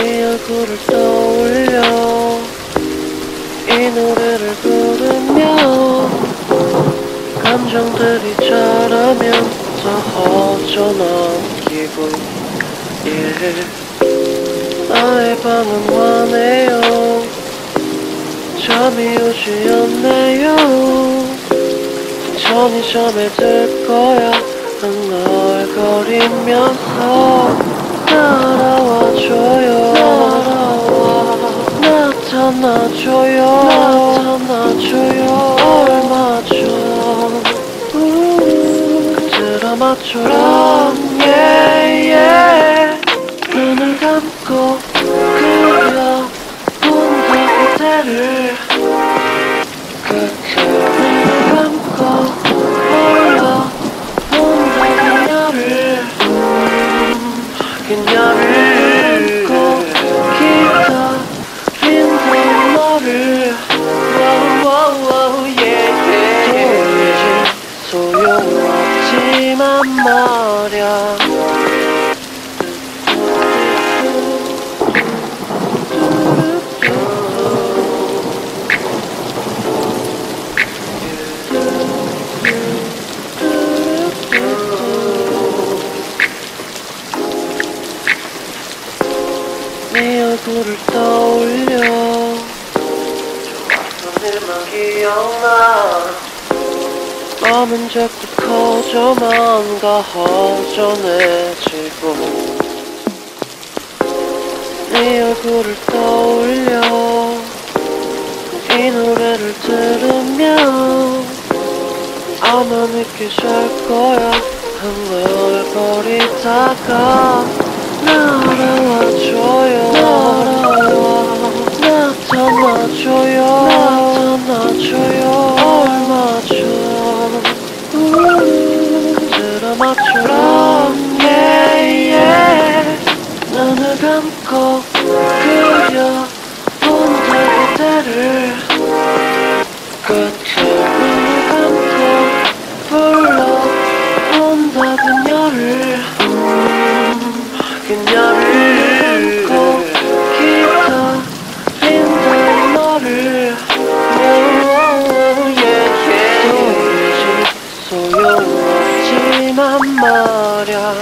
네 얼굴을 떠올려 이 노래를 부르며 감정들이 자라면서 허전한 기분 나의 밤은 환해요 잠이 오지 않네요 편의점에 들 거야 흥얼거리면서 날아와줘요 나타나줘요 얼마 전 그 드라마처럼 눈을 감고 그려본다 그대를 눈을 감고 올려본다 그녀를 감고 기다린다 너를 소용없지만 말야 네 얼굴을 떠올려 좋았던 일만 기억나 마음은 자꾸 커져만 가 허전해지고 네 얼굴을 떠올려 이 노래를 들으며 아마 늦게 잘 거야 흥얼거리다가 날아와줘요 나타나줘요 얼마 전 드라마처럼 눈을 감고 그려본다 그대를 끝을 눈을 감고 불러본다 그녀를 감고 기다린다 너를 소용없지만 말야